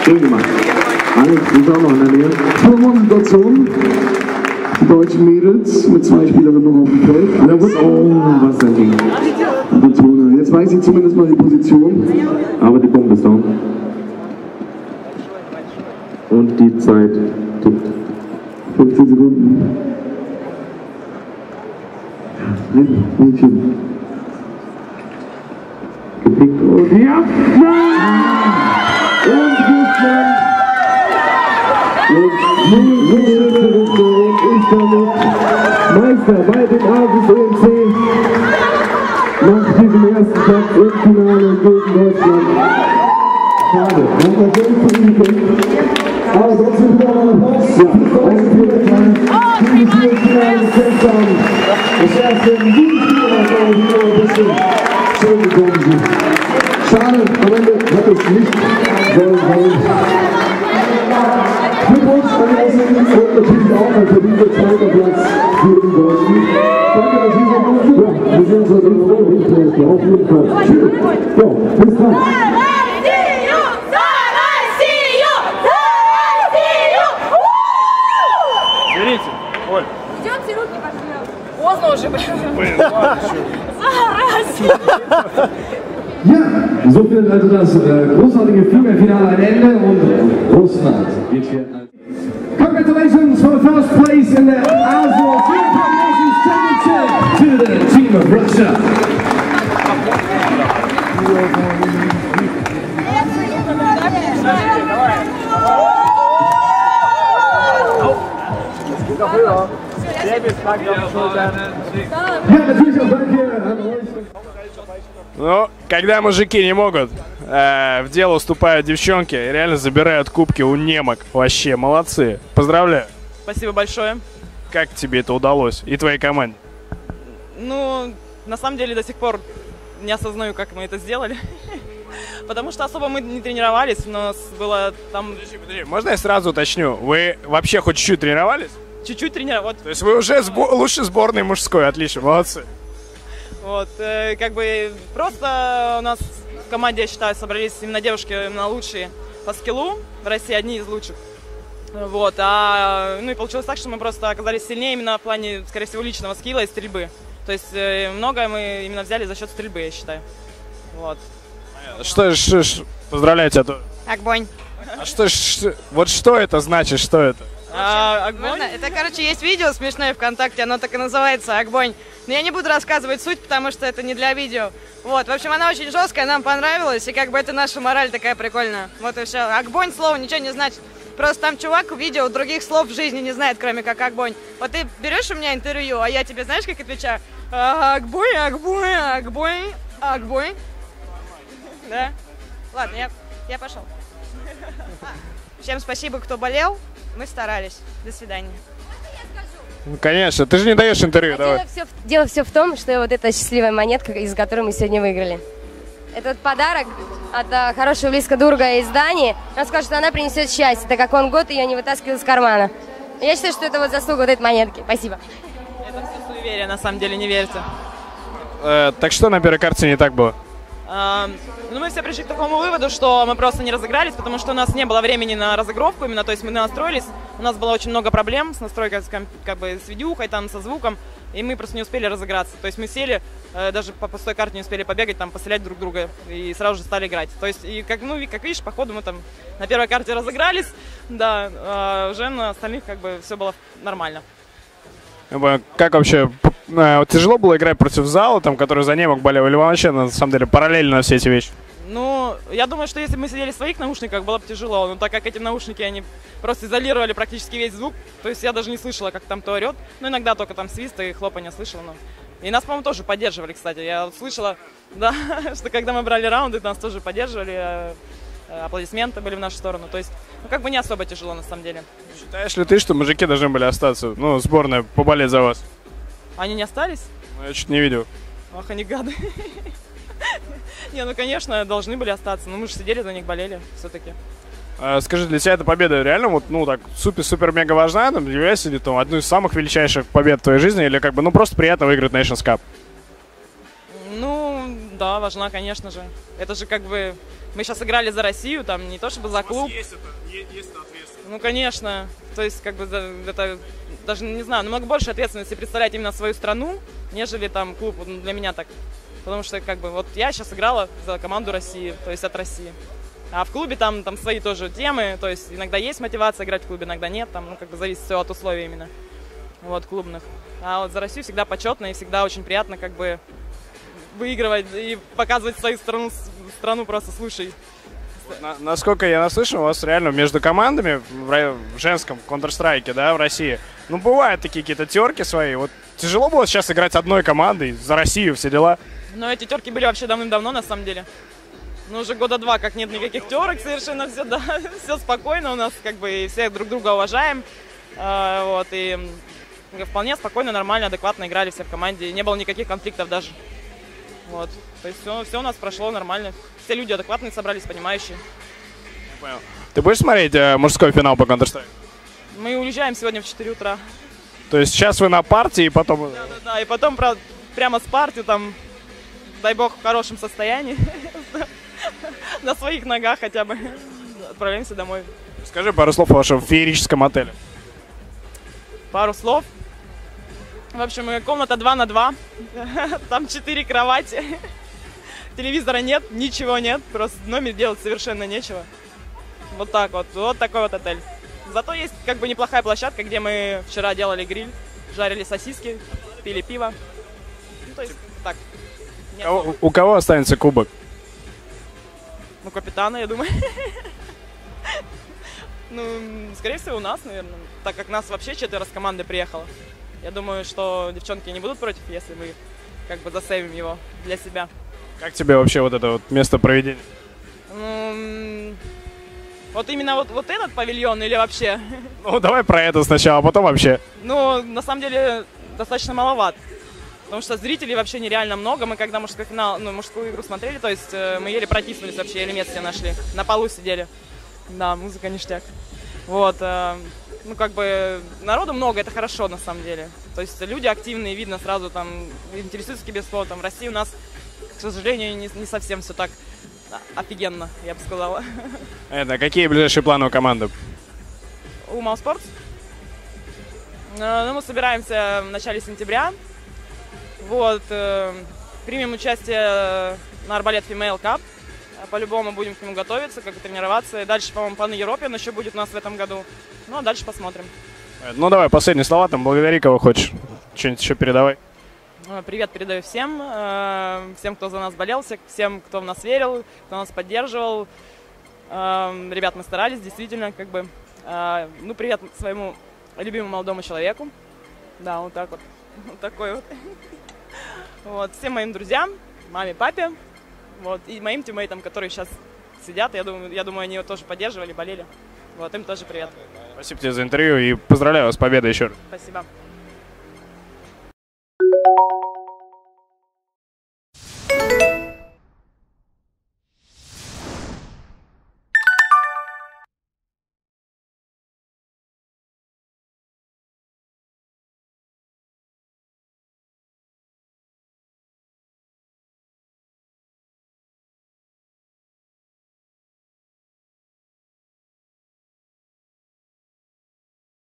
Schön gemacht. Alex, du bist auch noch in der Nähe. Situation. Die deutschen Mädels mit 2 Spielerinnen noch auf dem Feld. Da wird was dagegen. Jetzt weiß ich zumindest mal die Position. Aber die Bombe ist down. Und die Zeit tickt. 15 Sekunden. Ein Mädchen. Gepickt und ja! Und Gutmann! Und ist damit Meister bei dem Asus EMC nach diesem ersten Platz im Finale gegen Deutschland. Schade, haben wir schön für ihn gekämpft. Aber trotzdem wieder mal Applaus für die Finale gekämpft haben. Das erste Jugendspiel, was wieder ein bisschen schön gekommen sind. Schade, am Ende hat es nicht sollen. Glückwunsch an die Ausländer und natürlich auch ein verdienter zweiter Platz für die Deutschen. Danke, dass Sie so gut sind. Ja, wir sehen uns heute noch auf jeden Fall. Tschüss. Ja, bis dann. Берите, Оль. Идемте, руки пожмем. Поздно уже, блин. Ja, so findet also das großartige Finale ein Ende und Russland geht hier. Congratulations for the first place in the ASUS European Nations Championship to the team of Russia. Ja, natürlich auch danke an euch. Ну, когда мужики не могут, в дело уступают девчонки, реально забирают кубки у немок. Вообще, молодцы. Поздравляю. Спасибо большое. Как тебе это удалось? И твоей команде? Ну, на самом деле до сих пор не осознаю, как мы это сделали. Потому что особо мы не тренировались, у нас было там... Подожди, можно я сразу уточню? Вы вообще хоть чуть-чуть тренировались? Чуть-чуть тренировались. То есть вы уже лучше сборной мужской, отлично, молодцы. Вот, как бы просто у нас в команде, я считаю, собрались именно девушки именно лучшие по скиллу в России, одни из лучших. Вот, ну и получилось так, что мы просто оказались сильнее именно в плане, скорее всего, личного скилла и стрельбы. То есть многое мы именно взяли за счет стрельбы, я считаю. Вот. Поздравляю тебя тоже. Огонь. А вот что это значит, что это? Огонь? Это, короче, есть видео смешное ВКонтакте, оно так и называется, Огонь. Но я не буду рассказывать суть, потому что это не для видео. Вот, в общем, она очень жесткая, нам понравилась, и как бы это наша мораль такая прикольная. Вот и все. Огонь слово ничего не значит. Просто там чувак в видео других слов в жизни не знает, кроме как огонь. Вот ты берешь у меня интервью, а я тебе знаешь, как отвечаю? Огонь, огонь, огонь, огонь. Да? Ладно, я пошел. Всем спасибо, кто болел. Мы старались. До свидания. Ну, конечно, ты же не даешь интервью, давай. Дело все в том, что вот эта счастливая монетка, из которой мы сегодня выиграли. Это вот подарок от хорошего близко друга из Дании. Он скажет, что она принесет счастье, так как он год ее не вытаскивал из кармана. Я считаю, что это вот заслуга вот этой монетки. Спасибо. Это все суеверие, на самом деле, не верьте. Так что на первой карте не так было? Ну, мы все пришли к такому выводу, что мы просто не разыгрались, потому что у нас не было времени на разыгровку именно, то есть мы настроились, у нас было очень много проблем с настройкой, как бы с видюхой, там, со звуком, и мы просто не успели разыграться. То есть мы сели, даже по пустой карте не успели побегать, там, пострелять друг друга, и сразу же стали играть. То есть, и как видишь, по ходу мы там на первой карте разыгрались, да, а уже на остальных как бы все было нормально. Как вообще, тяжело было играть против зала, там, который за немок болел, или вообще, на самом деле, параллельно все эти вещи? Ну, я думаю, что если бы мы сидели в своих наушниках, было бы тяжело, но так как эти наушники, они просто изолировали практически весь звук, то есть я даже не слышала, как там то орет, ну, иногда только там свист и хлопанье слышала, но... И нас, по-моему, тоже поддерживали, кстати, я слышала, да, что когда мы брали раунды, нас тоже поддерживали, аплодисменты были в нашу сторону, то есть, ну, как бы не особо тяжело, на самом деле. Считаешь ли ты, что мужики должны были остаться, ну, сборная, поболеть за вас? Они не остались? Ну, я чуть не видел. Ах, они гады. Не, ну, конечно, должны были остаться, но мы же сидели за них, болели, все-таки. Скажи, для тебя эта победа реально вот, ну, так, супер-мега важна, там, является ли там одной из самых величайших побед в твоей жизни, или как бы, ну, просто приятно выиграть Nations Cup? Ну, Да, важна, конечно же. Это же как бы... Мы сейчас играли за Россию, там не то чтобы за клуб. Есть это ответственность. Ну, конечно. То есть, как бы, это даже, не знаю, намного больше ответственности представлять именно свою страну, нежели там клуб. Вот для меня так. Потому что, как бы, вот я сейчас играла за команду России, то есть от России. А в клубе там свои тоже темы, то есть иногда есть мотивация играть в клубе, иногда нет, там, ну, как бы зависит все от условий именно, вот, клубных. А вот за Россию всегда почетно и всегда очень приятно, как бы, выигрывать и показывать свою страну просто, слушай. Насколько я наслышан, у вас реально между командами в женском Counter-Strike, да, в России, ну, бывают такие какие-то терки свои. Вот тяжело было сейчас играть одной командой за Россию, все дела? Но эти терки были вообще давным-давно, на самом деле. Ну, уже года 2, как нет никаких терок, совершенно все, да, все спокойно у нас, как бы, и все друг друга уважаем. Вот, и вполне спокойно, нормально, адекватно играли все в команде, не было никаких конфликтов даже. Вот, то есть все у нас прошло нормально, все люди адекватные собрались, понимающие. Понял. Ты будешь смотреть мужской финал по Counter-Strike? Мы уезжаем сегодня в 4 утра. То есть сейчас вы на партии, и потом... Да, и потом прямо с партии, там, дай бог, в хорошем состоянии, на своих ногах хотя бы, отправляемся домой. Скажи пару слов о вашем феерическом отеле. Пару слов. В общем, комната 2 на 2, там 4 кровати, телевизора нет, ничего нет, просто в номере делать совершенно нечего. Вот так вот, вот такой вот отель. Зато есть как бы неплохая площадка, где мы вчера делали гриль, жарили сосиски, пили пиво. Ну, то есть, так. У кого останется кубок? Ну, капитана, я думаю. Ну, скорее всего, у нас, наверное, так как нас вообще 4 с команды приехало. Я думаю, что девчонки не будут против, если мы как бы засейвим его для себя. Как тебе вообще вот это вот место проведения? Вот именно вот этот павильон или вообще? Ну, давай про это сначала, а потом вообще. Ну, на самом деле, достаточно маловат. Потому что зрителей вообще нереально много. Мы когда мужской финал, ну, мужскую игру смотрели, то есть мы еле протиснулись вообще, еле место себе нашли. На полу сидели. Да, музыка ништяк. Вот. Ну, как бы, народу много, это хорошо, на самом деле. То есть люди активные, видно сразу, там, интересуются киберспортом. В России у нас, к сожалению, не совсем все так офигенно, я бы сказала. Это, какие ближайшие планы у команды? У Мауспортс? Ну, мы собираемся в начале сентября. Вот. Примем участие на Арбалет Female Cup. По-любому будем к нему готовиться, как бы тренироваться. И дальше, по-моему, Pan European еще будет у нас в этом году. Ну, а дальше посмотрим. Ну, давай, последние слова, там, благодари кого хочешь. Что-нибудь еще передавай. Привет передаю всем. Всем, кто за нас болел, всем, кто в нас верил, кто нас поддерживал. Ребят, мы старались, действительно, как бы. Ну, привет своему любимому молодому человеку. Да, вот так вот. Вот такой вот. Вот, всем моим друзьям, маме, папе. Вот, и моим тиммейтам, которые сейчас сидят, я думаю, они его тоже поддерживали, болели. Вот, им тоже привет. Спасибо тебе за интервью и поздравляю вас с победой еще раз. Спасибо.